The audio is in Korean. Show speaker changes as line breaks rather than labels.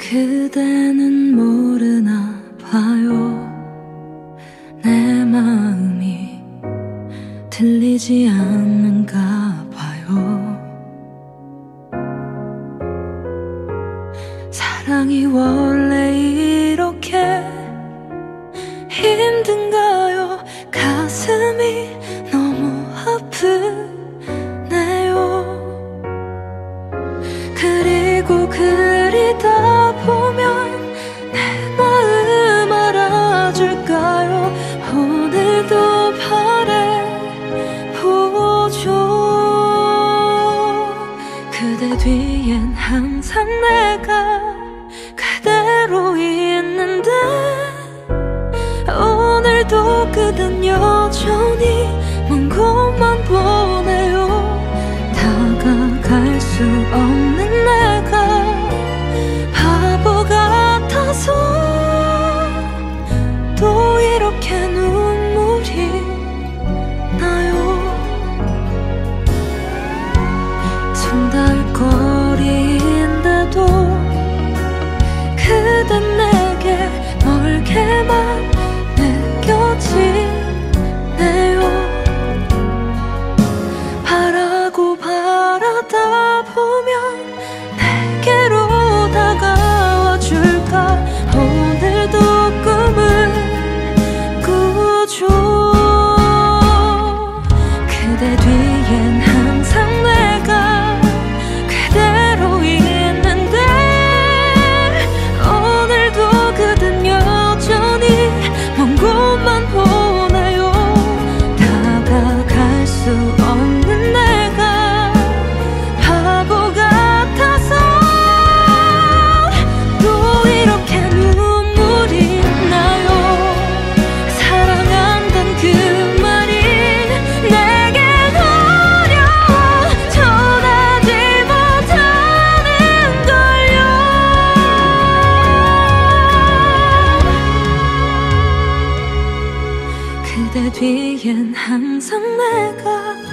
그대는 모르나 봐요. 내 마음이 들리지 않는가 봐요. 사랑이 원래 이렇게 힘든가요? 가슴이 너무 아프네요. 그리고 그리다 보면 내 마음 알아줄까요? 오늘도 바래보죠. 그대 뒤엔 항상 내가 그대로 있는데 오늘도 그댄 여전히 먼 곳만 보네요. 다가갈 수 없는 내가 바보 같아서 또 이렇게 눈물이 나요. 손 닿을 거리인데도 그댄 내게 멀게만 느껴지네요. 바라고 바라다 보면 내게로 다가와 줄까? 오늘도 꿈을 꾸죠. 그대 뒤엔 항상 내가 그대로 있는데 오늘도 그댄 여전히 먼 곳만 보나요? 다가갈 수 없는 내가 바보 같아서 또 이렇게 눈물이 나요. 사랑한단 그 말이 내겐 어려워 전하지 못하는걸요. 그대 뒤엔 항상 내가